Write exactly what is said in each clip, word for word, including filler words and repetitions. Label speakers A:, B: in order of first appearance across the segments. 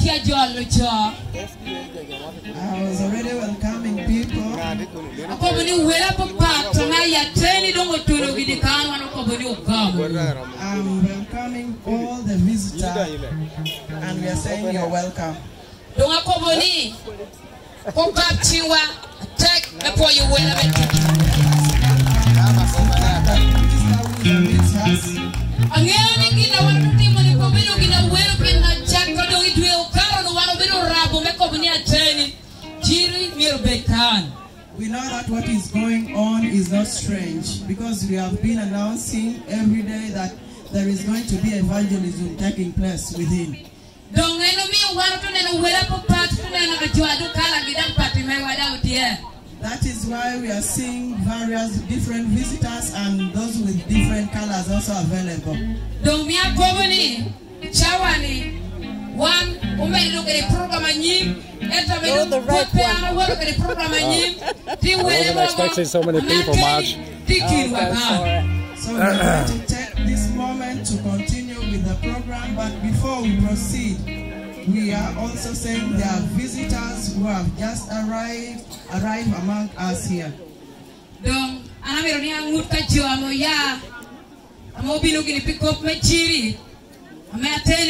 A: I was already welcoming people. I'm welcoming all the visitors, and we are saying you're welcome. We know that what is going on is not strange, because we have been announcing every day that there is going to be evangelism taking place within. That is why we are seeing various different visitors and those with different colors also available.
B: One, oh,
C: the red one.
D: I wasn't expecting so many people, Marge.
A: Oh, so we're going to take this moment to continue with the program, but before we proceed, we are also saying there are visitors who have just arrived, arrived among us here.
B: I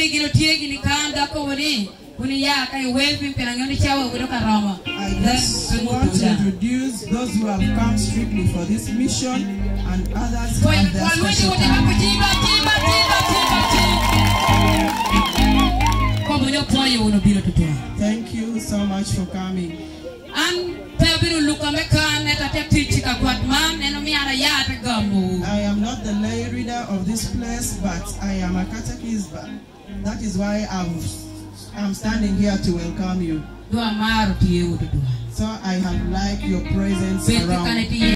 A: just want to introduce those who have come strictly for this mission and others who have their special time. Thank you so much for coming. I am not the lay reader of this place, but I am a catechist. That is why I'm, I'm standing here to welcome you. So I have liked your presence around.